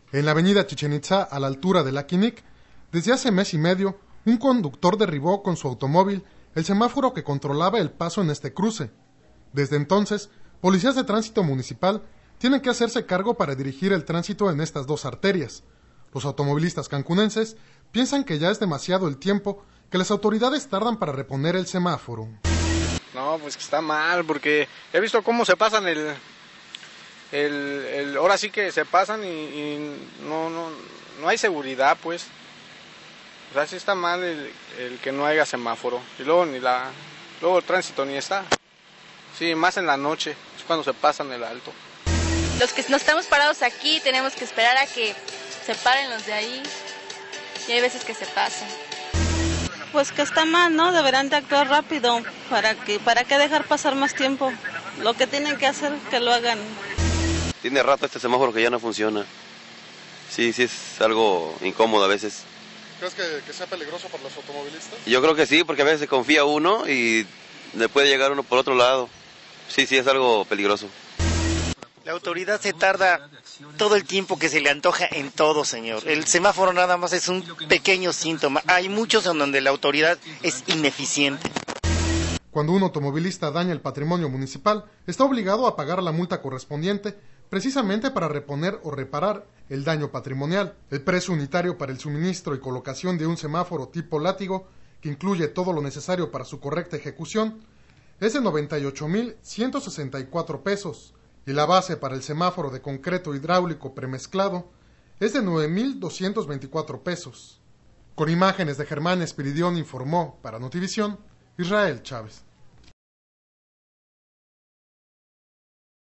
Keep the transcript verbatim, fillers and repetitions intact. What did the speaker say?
En la avenida Chichén Itzá, a la altura de la Quinic, desde hace mes y medio, un conductor derribó con su automóvil el semáforo que controlaba el paso en este cruce. Desde entonces, policías de tránsito municipal tienen que hacerse cargo para dirigir el tránsito en estas dos arterias. Los automovilistas cancunenses piensan que ya es demasiado el tiempo que las autoridades tardan para reponer el semáforo. No, pues que está mal, porque he visto cómo se pasan el... el, el ahora sí que se pasan y, y no, no, no hay seguridad, pues. O sea, sí está mal el, el que no haya semáforo. Y luego ni la... luego el tránsito ni está. Sí, más en la noche, es cuando se pasan el alto. Los que no estamos parados aquí tenemos que esperar a que se paren los de ahí. Y hay veces que se pasan. Pues que está mal, ¿no? Deberán de actuar rápido. ¿Para que, para qué dejar pasar más tiempo? Lo que tienen que hacer, que lo hagan. Tiene rato este semáforo que ya no funciona. Sí, sí es algo incómodo a veces. ¿Crees que, que sea peligroso para los automovilistas? Yo creo que sí, porque a veces se confía uno y le puede llegar uno por otro lado. Sí, sí es algo peligroso. La autoridad se tarda todo el tiempo que se le antoja en todo, señor. El semáforo nada más es un pequeño síntoma. Hay muchos en donde la autoridad es ineficiente. Cuando un automovilista daña el patrimonio municipal, está obligado a pagar la multa correspondiente precisamente para reponer o reparar el daño patrimonial. El precio unitario para el suministro y colocación de un semáforo tipo látigo, que incluye todo lo necesario para su correcta ejecución, es de noventa y ocho mil ciento sesenta y cuatro pesos, y la base para el semáforo de concreto hidráulico premezclado es de nueve mil doscientos veinticuatro pesos. Con imágenes de Germán Espiridión informó para Notivisión Israel Chávez.